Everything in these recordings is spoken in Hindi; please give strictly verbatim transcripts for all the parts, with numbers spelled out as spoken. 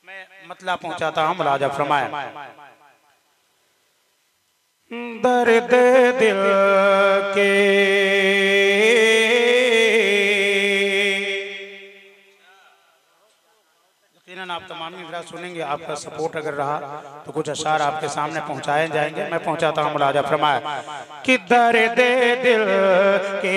मतलब पहुंचाता हूँ मुलाजा फरमाए। दर्द दिल के यकीनन आप तमाम इजरा सुनेंगे, आपका सपोर्ट अगर रहा तो कुछ अशार आपके सामने पहुंचाए जाएंगे। मैं पहुंचाता हूँ मुलाजा फरमाए कि दर्द दिल के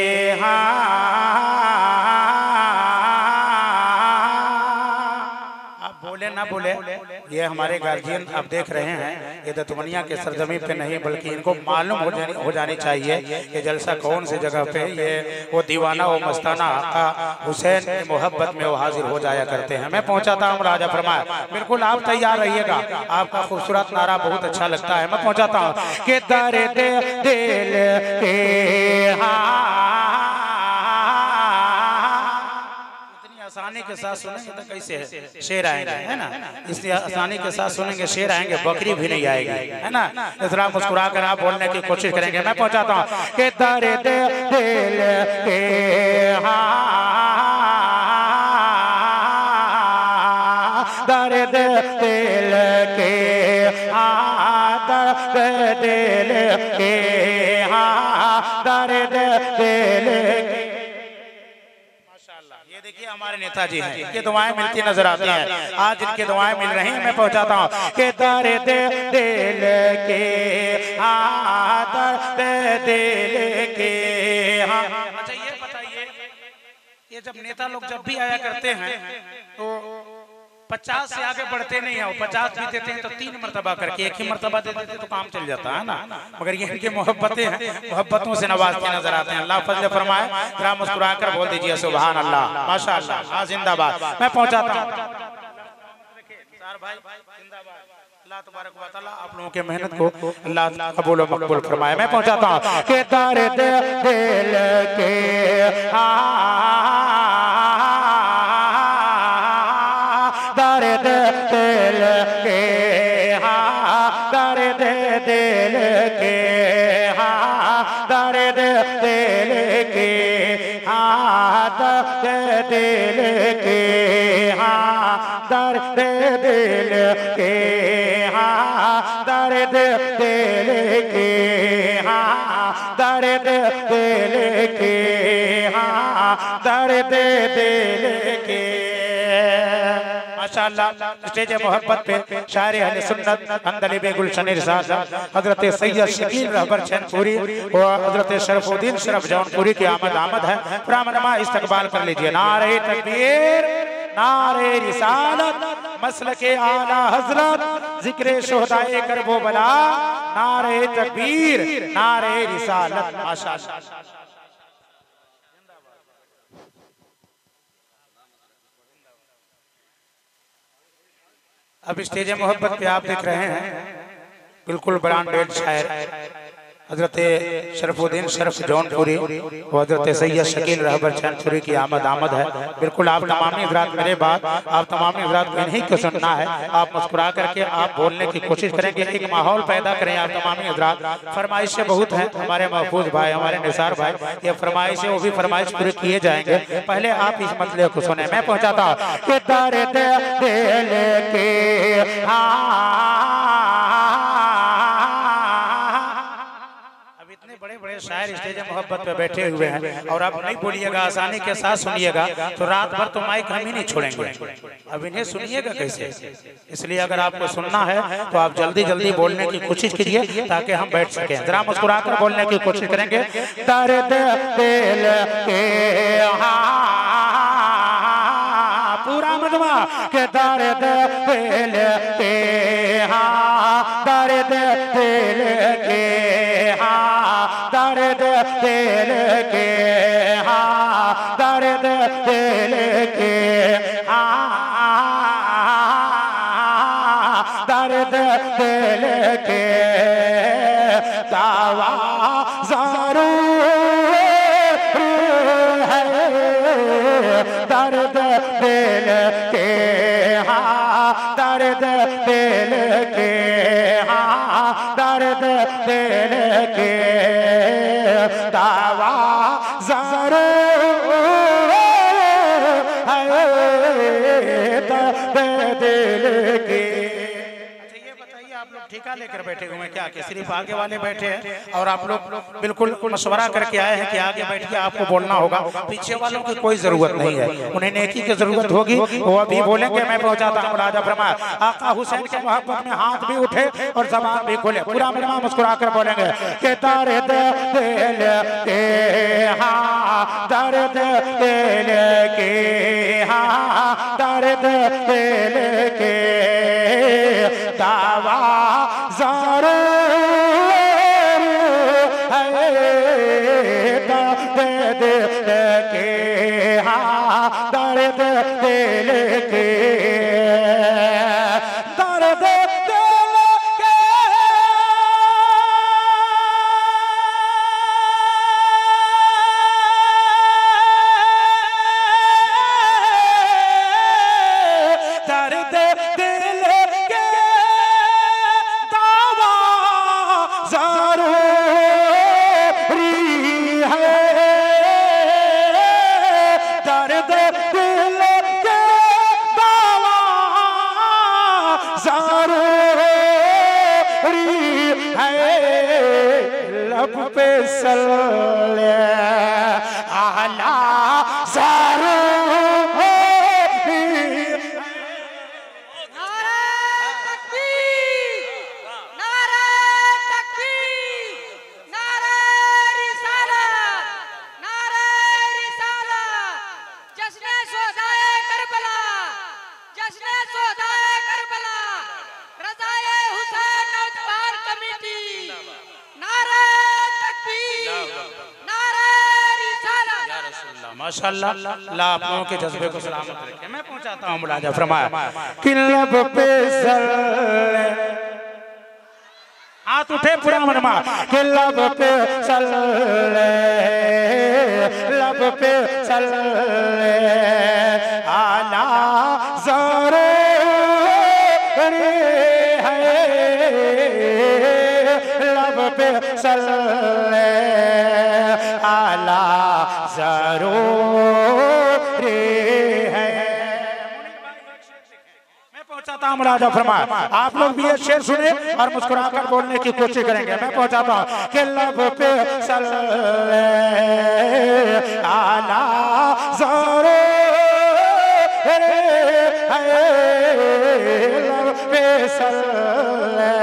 बोले ना बोले, ये हमारे गार्जियन आप देख रहे हैं, ये दतवनिया के सरजमी पे नहीं बल्कि इनको मालूम हो जानी हो जानी चाहिए ये जलसा कौन सी जगह पे ये वो दीवाना वो मस्ताना आका हुसैन की मोहब्बत में वो हाजिर हो जाया करते हैं। मैं पहुंचाता हूँ राजा फरमाए, बिल्कुल आप तैयार रहिएगा, आपका खूबसूरत नारा बहुत अच्छा लगता है। मैं पहुंचाता हूँ कि दर्द दिल के आसानी के साथ सुनेंगे तो कैसे है शेर आएंगे, है ना, इसलिए आसानी के साथ सुनेंगे शेर आएंगे, बकरी भी नहीं आएगी, है ना। जरा मुस्कुरा कर आप बोलने की कोशिश करेंगे। मैं पहुंचाता हूँ कि दर्द दिल के दर्द दिल के दर्द दिल के दर्द दिल के। ये देखिए हमारे नेताजी हैं, इनकी दुआएं मिलती नजर आती हैं, आज इनकी दुआएं मिल रही हैं। मैं पहुंचाता हूँ कि दर्द दिल के दर्द दिल के। अच्छा ये बताइए, ये जब नेता लोग जब भी आया करते हैं तो पचास से आगे बढ़ते नहीं है, पचास भी देते हैं तो तीन मरतबा करके, एक ही मरतबा दे देते तो काम चल जाता है ना, मगर ये इनकी मोहब्बतें हैं, मोहब्बतों से नवाजते नजर आते हैं। अल्लाह फजल फरमाए, जरा मुस्कुरा कर बोल दीजिए सुभान अल्लाह, माशाअल्लाह, हाँ जिंदाबाद। मैं पहुंचाता हूँ अल्लाह तबारक व तआला आप लोगों के मेहनत को अल्लाह कबूल व मकबूल फरमाए। मैं पहुंचाता हूँ कि दर्द दिल के दर्द दिल के दर्द दिल के दर्द दिल के दर्द दिल के दर्द दिल के दर्द दिल के दर्द दिल के दर्द दिल के। माशाअल्लाह स्टेज मोहब्बत पे शायर अहले सुन्नत अंदलिबे गुलशन इरशाद हजरत सैयद शकील रहबर चैनपुरी और हजरत शरफुद्दीन शरफ जौनपुरी की आमद आमद है। पुरानमा इस्तकबाल कर लीजिए। नारे तकबीर, नारे रिसालत, मसलके आला हजरत, जिक्र शोहदाए करबो बला, नारे तकबीर, नारे रिसालत। माशाअल्लाह अब स्टेज मोहब्बत पे आप देख रहे हैं बिल्कुल ब्रांडेड शायर हजरत शरफुद्दीन शरफ जौनपुरी और हजरत सैयद शकील रहबर चैनपुरी की आमद आमद है। बिल्कुल आप तमामी हजरात मेरे बाद आप तमामी हजरात को इन्हीं को सुनना है। आप मुस्कुरा करके आप बोलने की कोशिश करेंगे, एक माहौल पैदा करें आप तमामी हजरात। फरमाइशें बहुत हैं हमारे महफूज भाई, हमारे निसार भाई, ये फरमाइशें वो भी फरमाइश पूरी किए जाएंगे। पहले आप इस मसले को सुने। मैं पहुंचाता हूँ कि दर्द दिल के बड़े बड़े शायर स्टेज मोहब्बत पे बैठे हुए हैं और आप नहीं बोलिएगा, आसानी के साथ सुनिएगा तो रात भर तो माइक हम ही नहीं छोड़ेंगे। अब इन्हें सुनिएगा कैसे, इसलिए अगर आपको सुनना है तो आप जल्दी जल्दी बोलने की कोशिश कीजिए ताकि हम बैठ सकें। जरा मुस्कुरा कर बोलने की कोशिश करेंगे। दर्द दिल के पूरा मजमा के दर्द दिल के दर्द दिल के दर्द दिल के दर्द दिल के दर्द दिल के दावा ज़रूर है दर्द दिल के दर्द दिल के दर्द दिल के दावा ज़रूर है दर्द टीका लेकर बैठे हुए हैं क्या कि सिर्फ आगे वाले बैठे हैं और आप लोग बिल्कुल मशवरा करके आए हैं कि आगे बैठिए, आपको बोलना होगा, पीछे वालों की कोई जरूरत नहीं है, उन्हें नेकी की जरूरत होगी वो अभी बोलेंगे। मैं पहुंचाता हूँ राजा फरमाया आका हुसैन के मोहब्बत में हाथ भी उठे और जबान भी खोले, पूरा मेहमान मुस्कुरा कर बोलेंगे कि दर्द दिल के हाँ दर्द दिल के हाँ दर्द दिल के दावा ज़रूर है, दर्द दिल के हाँ दर्द दिल के दर्द पे सल्ले आला ज़रूर। नारे तकबीर, नारे तकबीर, नारे रिसालत, नारे रिसालत, जश्न शोहदाए करबला, जश्न शोहदाए करबला, रज़ाए हुसैन नौजवान कमेटी, नारे माशाअल्लाह, अल्लाह आप लोगों के जज्बे को सलामत रखे। मैं पहुंचाता हूँ मुलाजा फरमाया कि लब पे सल्ले हाथ उठे पूरा मनमा कि लब पे सल्ले लब पे सल्ले आला ज़रूर है, लब पे सल्ले आला ज़रूरी है। मैं पहुंचाता हूँ मुलाजा फरमाया आप लोग भी ये शेर सुने और मुस्कुरा कर बोलने की कोशिश करेंगे। मैं पहुंचाता हूँ कि लब पे सल्ले आला ज़रूरी है, लब पे सल्ले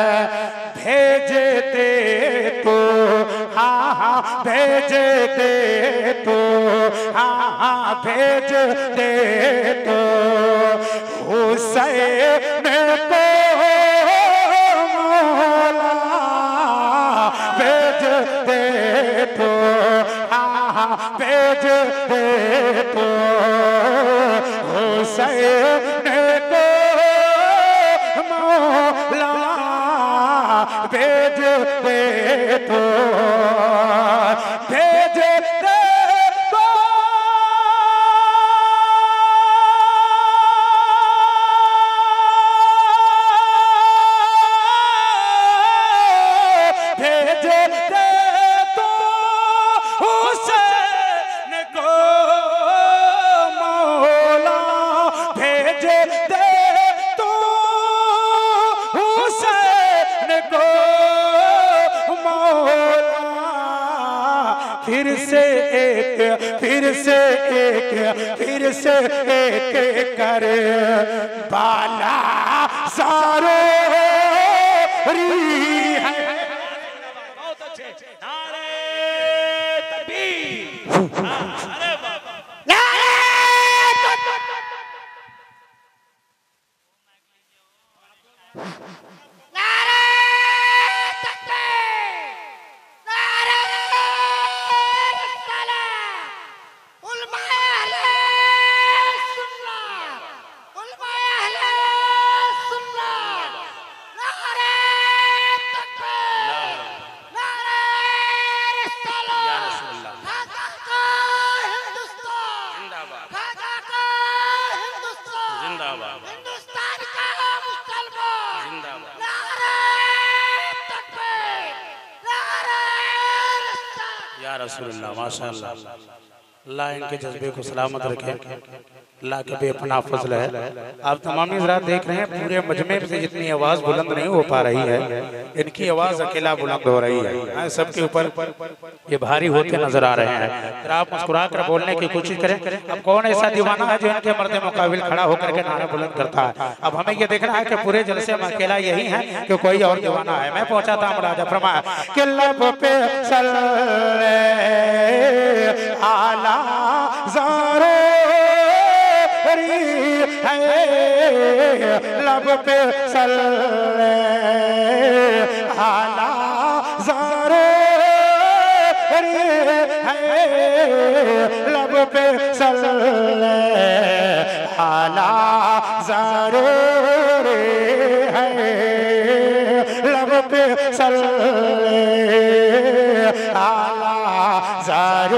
भेजते तो हाँ हाँ भेज दे तो हाँ हाँ भेज दे तो हुसैन को मौला भेज दे तो हाँ हाँ भेज दे तो हुसैन को मौला भेज दे तो भेज दे तो भेज दे तो हुसैन को मौला भेज दे तो हुसैन को फिर से एक फिर से एक फिर से एक कर बाला ज़रूरी है। बहुत अच्छे नारे तकबीर, अरे नारे हिंदुस्तान का मुसलमान जिंदाबाद, नारे तकबीर, नारे रिसालत, या रसूलुल्लाह माशाअल्लाह। अल्लाह इनके जज्बे को सलामत रखे, अल्लाह का बेपनाह फजल है। आप तमाम हज़रात देख रहे हैं पूरे मजमे से जितनी आवाज़ बुलंद नहीं हो पा रही है, इनकी आवाज़ अकेला बुलंद हो रही है। सबके ऊपर ये भारी होते नजर आ रहे हैं। फिर आप मुस्कुरा कर बोलने की कोशिश करें। अब कौन ऐसा दीवाना है जो इनके मर्द मुकाबिल खड़ा होकर के नारा बुलंद करता है? अब हमें ये देखना है कि पूरे जलसे में अकेला यही है कि कोई और दीवाना है। मैं पहुंचा था राजा फरमाया कि लब पे सल्ले आला ज़ारो है, लब पे सल्ले आला ज़ारो है, लब पे सल्ले आला ज़ारो है, लब पे सल्ले आला ज़ारो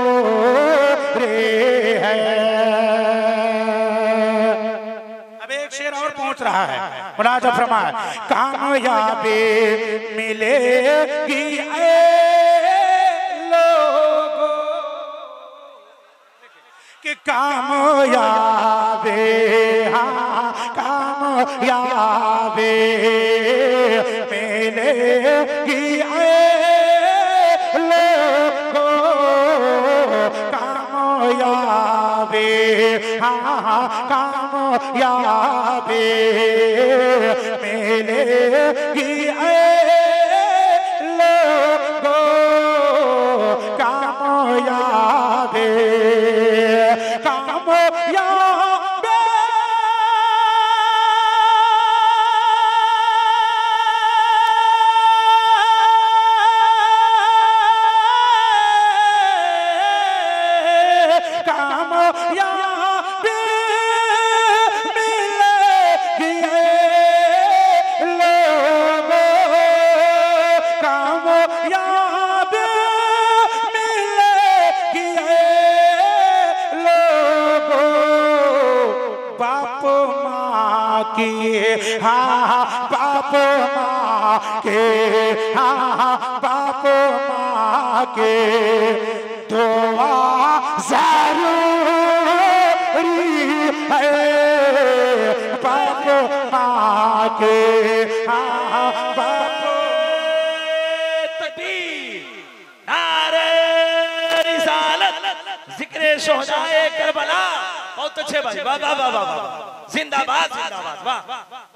पहुंच रहा है। मुनाजा फरमाए कामयाबी मिलेगी लोगों कि कामयाबी, हाँ कामयाबी मिलेगी लोगों, कामयाबी हाँ कामयाबी मिलेगी लोगों, कामयाबी कामयाबी हाँ बाप माँ के, हाँ बाप माँ के दुआ जरूरी है, बाप माँ के हाँ बाप। तकबीर, नारे रिसालत, जिक्रे शोहदाए करबला। बहुत अच्छे भाई, वाह वाह वाह वाह, जिंदाबाद जिंदाबाद, वाह।